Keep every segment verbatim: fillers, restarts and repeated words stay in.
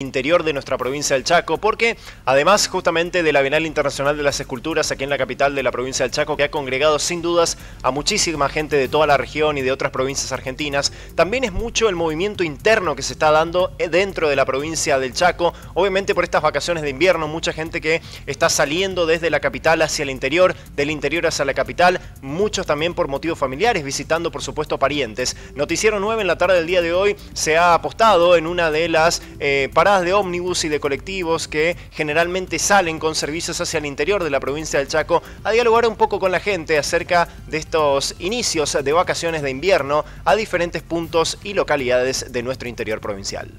interior de nuestra provincia del Chaco, porque además justamente de la Bienal Internacional de las Esculturas aquí en la capital de la provincia del Chaco, que ha congregado sin dudas a muchísima gente de toda la región y de otras provincias argentinas, también es mucho el movimiento interno que se está dando dentro de la provincia del Chaco, obviamente por estas vacaciones de invierno, mucha gente que está saliendo desde la capital hacia el interior, del interior hacia la capital, muchos también por motivos familiares, visitando por supuesto parientes. Noticiero nueve en la tarde del día de hoy se ha apostado en una de las eh, paradas de ómnibus y de colectivos que generalmente salen con servicios hacia el interior de la provincia del Chaco a dialogar un poco con la gente acerca de estos inicios de vacaciones de invierno a diferentes puntos y localidades de nuestro interior provincial.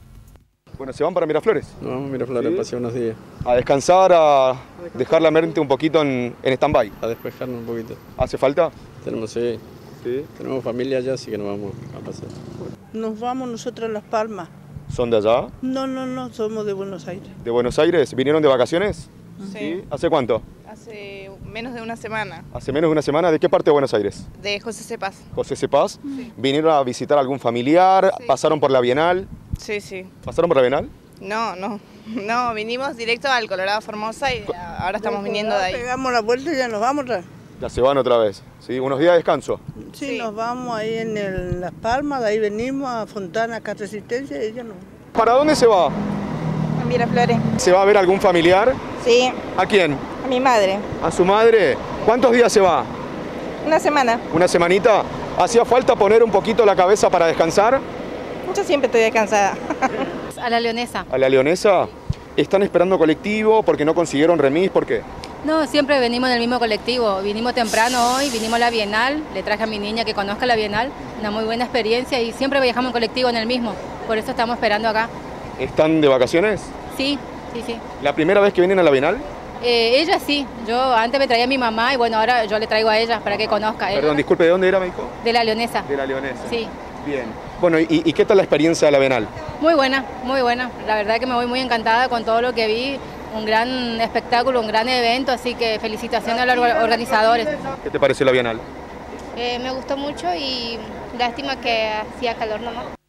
Bueno, ¿se van para Miraflores? No, Miraflores, ¿sí? Pasé unos días. A descansar, a dejar la mente un poquito en, en stand-by. A despejarnos un poquito. ¿Hace falta? Tenemos, sí. ¿Sí? Tenemos familia allá, así que nos vamos a pasar. Nos vamos nosotros a Las Palmas. ¿Son de allá? No, no, no, somos de Buenos Aires. ¿De Buenos Aires? ¿Vinieron de vacaciones? Sí. ¿Sí? ¿Hace cuánto? Hace menos de una semana. ¿Hace menos de una semana? ¿De qué parte de Buenos Aires? De José Cepaz. ¿José Cepaz? Sí. ¿Vinieron a visitar a algún familiar? Sí. ¿Pasaron por la Bienal? Sí, sí. ¿Pasaron por la Bienal? No, no. No, vinimos directo al Colorado Formosa y ahora estamos viniendo de ahí. Pegamos la vuelta y ya nos vamos. Ya se van otra vez, ¿sí? ¿Unos días de descanso? Sí, Sí. nos vamos ahí en el, Las Palmas, de ahí venimos a Fontana, acá Resistencia y ya no. ¿Para dónde se va? A Miraflores. ¿Se va a ver algún familiar? Sí, ¿A quién? a mi madre. ¿A su madre? ¿Cuántos días se va? Una semana. ¿Una semanita? ¿Hacía falta poner un poquito la cabeza para descansar? Yo siempre estoy descansada. A la Leonesa. ¿A la Leonesa? ¿Están esperando colectivo porque no consiguieron remis? ¿Por qué? No, siempre venimos en el mismo colectivo. Vinimos temprano hoy, vinimos a la Bienal, le traje a mi niña que conozca la Bienal, una muy buena experiencia y siempre viajamos en colectivo en el mismo. Por eso estamos esperando acá. ¿Están de vacaciones? Sí, sí, sí. ¿La primera vez que vienen a la Bienal? Eh, ella sí, yo antes me traía a mi mamá y bueno, ahora yo le traigo a ella para que conozca. Perdón, Ella, disculpe, ¿de dónde era, me dijo? de la Leonesa. De la Leonesa. Sí. Bien. Bueno, ¿y, y qué tal la experiencia de la Bienal? Muy buena, muy buena. La verdad que me voy muy encantada con todo lo que vi. Un gran espectáculo, un gran evento, así que felicitaciones a los organizadores. ¿Qué te pareció la Bienal? Eh, me gustó mucho y lástima que hacía calor nomás.